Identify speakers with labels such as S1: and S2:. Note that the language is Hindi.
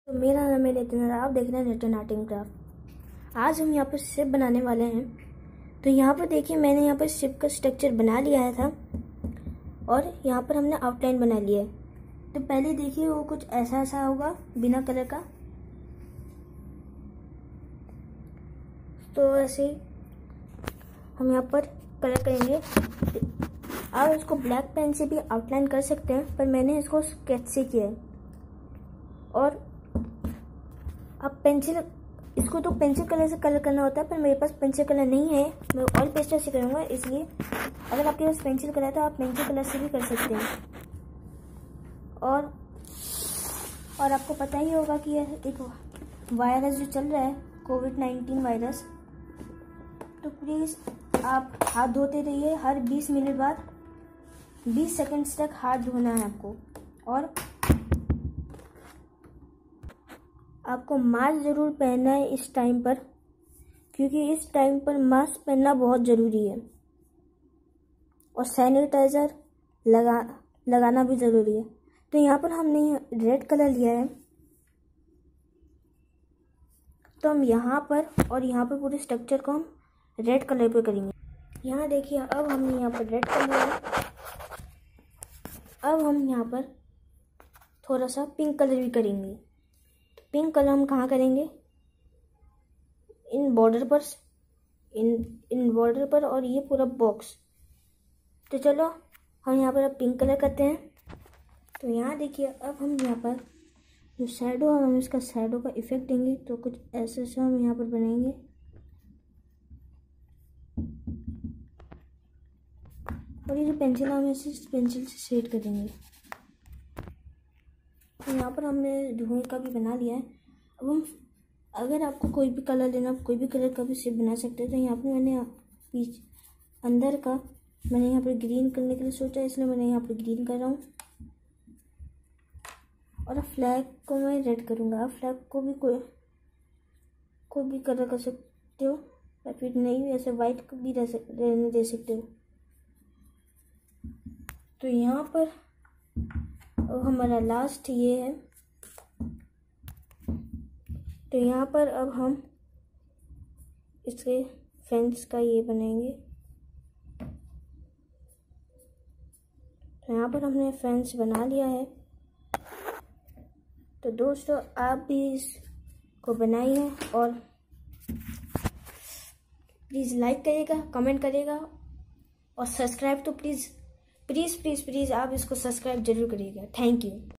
S1: तो मेरा नाम है नितिन और आप देख रहे हैं नितिन आर्ट एंड क्राफ्ट। आज हम यहाँ पर शिप बनाने वाले हैं। तो यहाँ पर देखिए, मैंने यहाँ पर शिप का स्ट्रक्चर बना लिया है था और यहाँ पर हमने आउटलाइन बना लिया है। तो पहले देखिए वो कुछ ऐसा ऐसा होगा बिना कलर का। तो ऐसे हम यहाँ पर कलर करेंगे। आप इसको ब्लैक पेन से भी आउटलाइन कर सकते हैं, पर मैंने इसको स्केच से किया है। और आप पेंसिल, इसको तो पेंसिल कलर से कलर करना होता है, पर मेरे पास पेंसिल कलर नहीं है, मैं ऑयल पेस्टर से करूँगा। इसलिए अगर आपके पास पेंसिल कलर है तो आप पेंसिल कलर से भी कर सकते हैं। और आपको पता ही होगा कि यह एक वायरस जो चल रहा है, कोविड-19 वायरस। तो प्लीज़ आप हाथ धोते रहिए। हर 20 मिनट बाद 20 सेकंड्स तक हाथ धोना है आपको। और आपको मास्क ज़रूर पहनना है इस टाइम पर, क्योंकि इस टाइम पर मास्क पहनना बहुत ज़रूरी है। और सैनिटाइज़र लगाना भी ज़रूरी है। तो यहाँ पर हमने रेड कलर लिया है, तो हम यहाँ पर और यहाँ पर पूरे स्ट्रक्चर को हम रेड कलर पे करेंगे। यहाँ देखिए, अब हमने यहाँ पर रेड कलर लिया है। अब हम यहाँ पर थोड़ा सा पिंक कलर भी करेंगे। तो पिंक कलर हम कहाँ करेंगे? इन बॉर्डर पर, इन बॉर्डर पर, और ये पूरा बॉक्स। तो चलो हम यहाँ पर अब पिंक कलर करते हैं। तो यहाँ देखिए, अब हम यहाँ पर जो शैडो है, हम इसका शैडो का इफेक्ट देंगे। तो कुछ ऐसे से हम यहाँ पर बनाएंगे। और ये जो पेंसिल है, हम इसे पेंसिल से शेड करेंगे। तो यहाँ पर हमने धुएं का भी बना लिया है। अब हम, अगर आपको कोई भी कलर लेना, कोई भी कलर का भी शेप बना सकते हैं। तो यहाँ पर मैंने अंदर का मैंने यहाँ पर ग्रीन करने के लिए सोचा, इसलिए मैंने यहाँ पर ग्रीन कर रहा हूँ। और फ्लैग को मैं रेड करूँगा। आप फ्लैग को भी कोई भी कलर कर सकते हो, या फिर नहीं ऐसे वाइट को भी रहने दे सकते हो। तो यहाँ पर अब हमारा लास्ट ये है। तो यहाँ पर अब हम इसके फेंस का ये बनाएंगे। तो यहाँ पर हमने फेंस बना लिया है। तो दोस्तों, आप भी इसको बनाइए और प्लीज़ लाइक करिएगा, कमेंट करिएगा और सब्सक्राइब तो प्लीज़ प्लीज़ प्लीज़ प्लीज़ आप इसको सब्सक्राइब जरूर करिएगा। Thank you.